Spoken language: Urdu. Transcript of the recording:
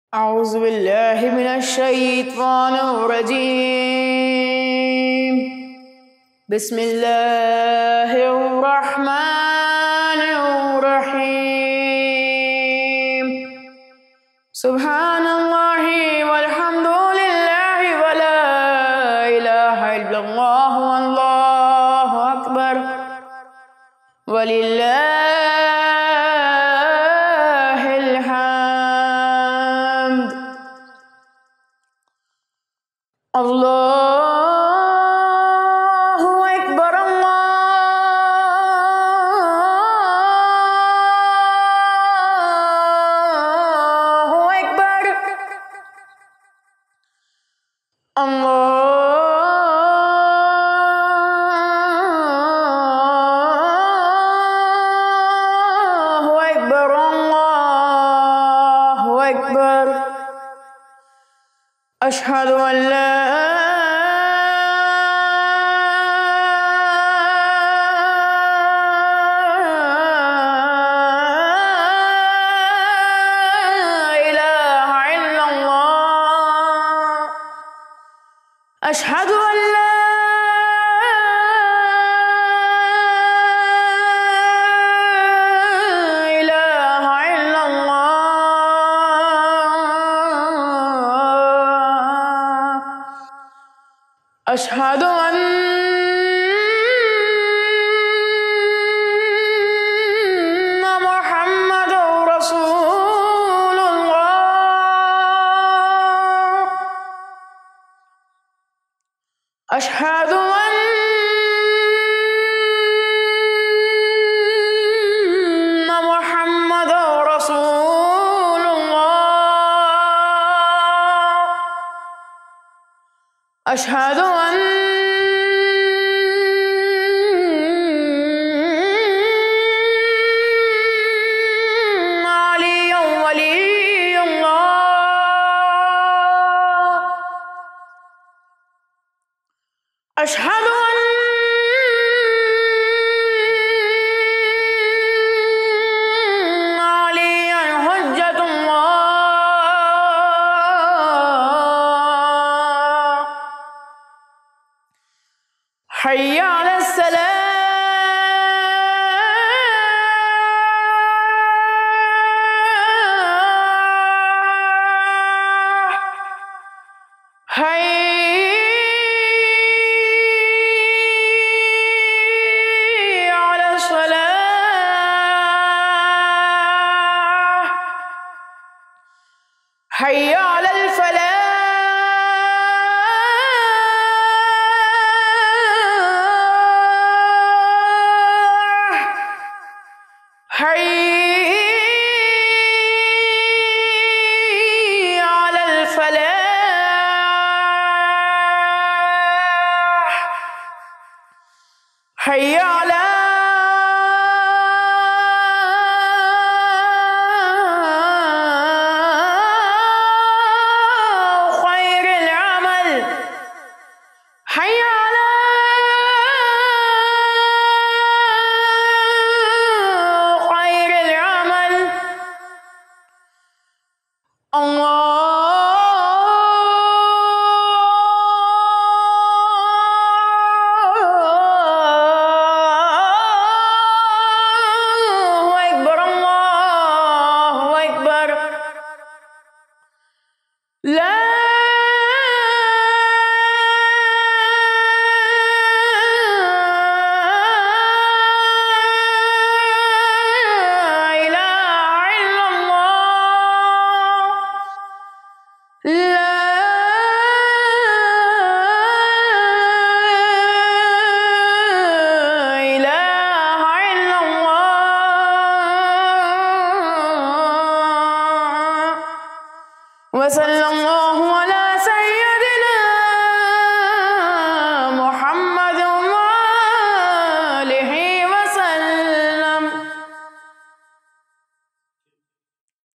أعوذ بالله من الشيطان الرجيم بسم الله الرحمن الرحيم سبحان الله والحمد لله ولا إله إلا الله والله أكبر ولله الحمد الله أكبر الله أكبر الله أكبر الله أكبر أشهد أن لا إله إلا الله أشهد أن لا إله إلا الله أشهد أن محمد رسول الله أشهد أن محمد رسول الله أشهد أن علي ولي الله أشهد أن عليا حجة الله حي على الصلاة حي على الصلاة حي على الفلاح حي على الفلاح حي على خير العمل حي على خير العمل الله أكبر الله أكبر لا